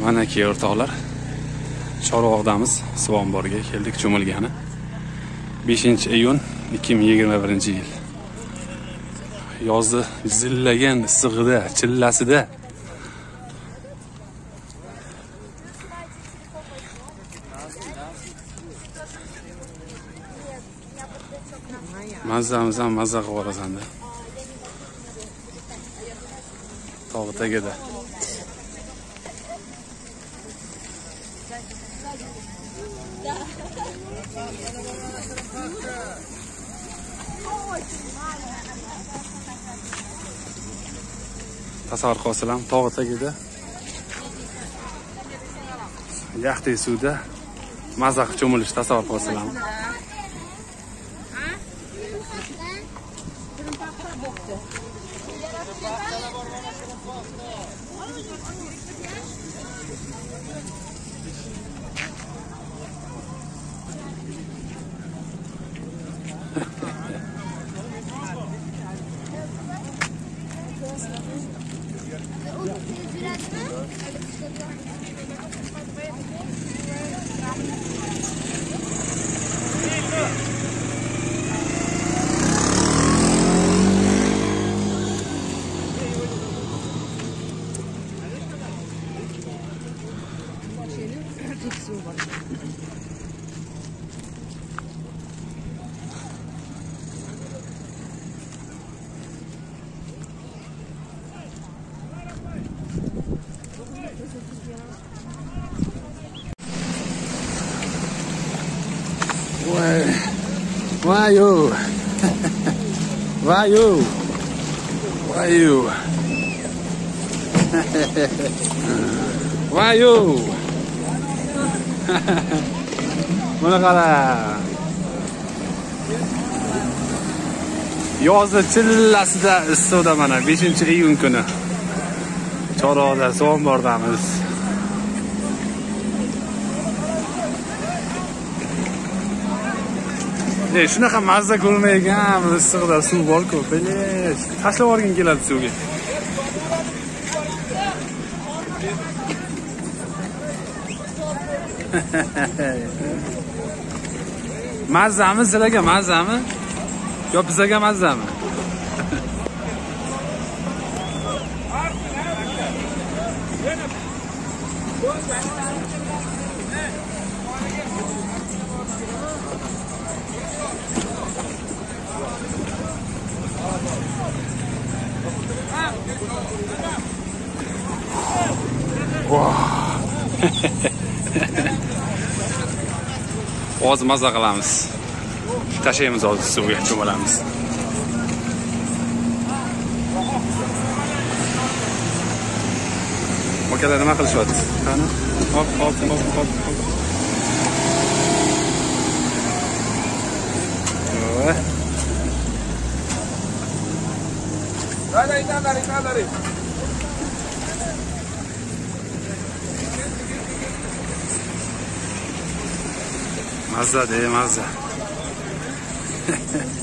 Manaki o'rtoqlar, Chorvoqdamiz, suv omboriga keldik cho'milgani. 5-iyun 2021-yil. Yozni zillagan issig'ida, chillasida mazzamiz ham mazza qilib yuborasan-da. Tog' tagida. Tasavvur qilsam, tog' tagida yaxtay suvda mazza qilib cho'milish tasavvur qilsam. Why you? Why you? Why you? Why you? Buna qara. Yozni chillasida issiqda mana 5-iyun kuni. Chorvoqda suv ombordamiz. Shunaqa mazza ko'rmaygan issiqda suv bor-ku, bilish. Tashlab yuborgin keladi suvga. Mazzami sizlarga mazzami? Yo bizga mazzami? Hozir mazza qilamiz. Tashlaymiz hozir suvga cho'milamiz. Okalar nima qilishyapti? Qani? Hop. Dale. Mazza de mazza.